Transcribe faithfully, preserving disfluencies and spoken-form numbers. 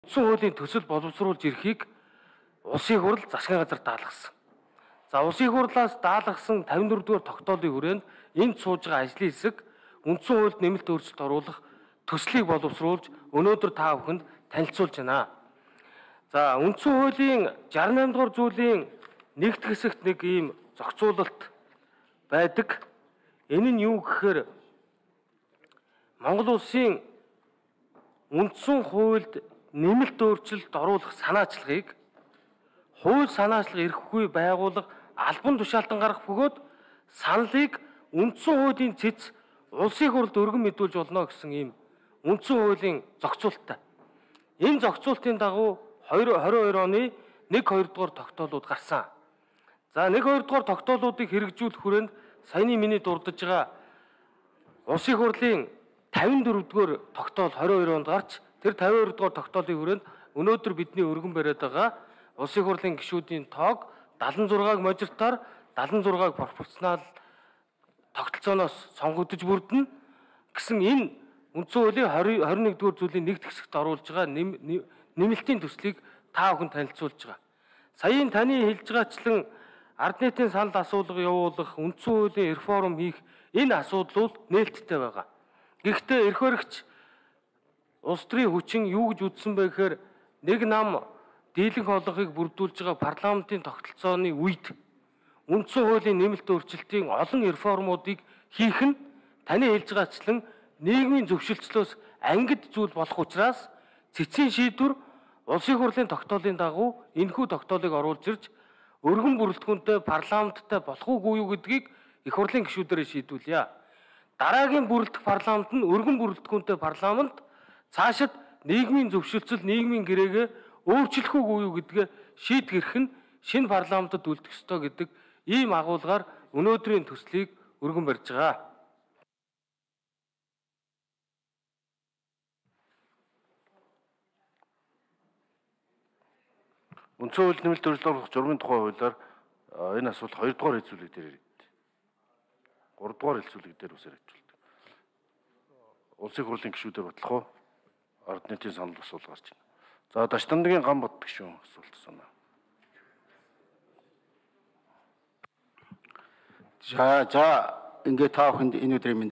Улсын хуулийн төсөл боловсруулж ирэхийг улсын хурал засгийн газар даалгасан. За улсын хурлаас даалгасан тавин дөрөвдүгээр тогтоолын хүрээнд энд сууж байгаа ажлын хэсэг үндсэн хуульд нэмэлт өөрчлөлт оруулах төслийг боловсруулж өнөөдөр та бүхэнд танилцуулж байна. За үндсэн хуулийн шестдесет и восемь дугаар зүйлийн нэгд хэсэгт нэг ийм зохицуулалт байдаг. Энэ нь юу гэхээр Монгол улсын үндсэн хуульд нэмэлт өөрчлөлт оруулах санаачлагыг хууль санаачлага эрхгүй байгууллага албан тушаалтан гаргах бөгөөд саналыг үндсэн хуулийн цэц улсын хурлд өргөн мэдүүлж болно гэсэн ийм үндсэн хуулийн зохицуулттай. Энэ зохицуултын дагуу две тысячи двадцать two оны нэг хоёр дугаар тогтоолууд гарсан. За нэг хоёр дугаар тогтоолуудыг хэрэгжүүлэх хүрээнд саяны миний дурдж байгаа улсын хурлын тавин дөрөвдүгээр тогтоол двадцать two онд гарч тэр тавин two дугаар тогтоолын хүрээнд өнөөдөр бидний өргөн бариад байгаа улсын хурлын гишүүдийн тоог seventy six-г мажоритаар seventy six-г пропорционал тогтолцооноос сонгогдож бүрдэнэ гэсэн энэ үндсэн хуулийн twenty-one дугаар зүйлийн нэгд хэсэгт оруулж байгаа нэмэлтийн төслийг та бүхэн танилцуулж байгаа. Саяын таны хэлж байгаачлан ард нийтийн санал асуулга явуулах, үндсэн хуулийн реформ хийх энэ асуудлууд нээлттэй байгаа. Гэхдээ эрх баригч улс төрийн хүчин юу гэж үзсэн бэ гэхээр нэг нам дийлэнх олгохыг бүрдүүлж байгаа парламентын тогтолцооны үед үндсэн хуулийн нэмэлт өөрчлөлтийн олон реформуудыг хийх нь таны хэлж байгаачлан нийгмийн зөвшөлтслөөс ангид зүйл болох учраас цэцгийн шийдвэр улсын хурлын тогтоолын дагуу энэхүү тогтоолыг оруулж ирж өргөн бүрэлдэхүүнтэй парламенттай болох уугүй юу гэдгийг их хурлын гишүүдээр шийдвүүлье. Дараагийн бүрэлдэх парламент нь өргөн бүрэлдэхүүнтэй парламент цаашид нийгмийн зөвшөлтсөл нийгмийн гэрээгээ өөрчлөх үгүй юу гэдгээ шийдгэрх нь шинэ парламентод үлдэх ёстой гэдэг ийм агуулгаар өнөөдрийн төслийг өргөн барьж байгаа. Үндсэн хууль нэмэлт өөрчлөлт оруулах журмын тухай хуулиар энэ асуулт хоёр дугаар хэлцүүлэг дээр ирээд гурав дугаар хэлцүүлэг дээр үсээр ажилладаг. Улсын хурлын гишүүдээр батлах уу? Ард нийтийн санал асуулт гарч байна. За Даштандагийн ган бот гишүүн асуулт санаа. За за ингээд та бүхэнд энэ өдрийн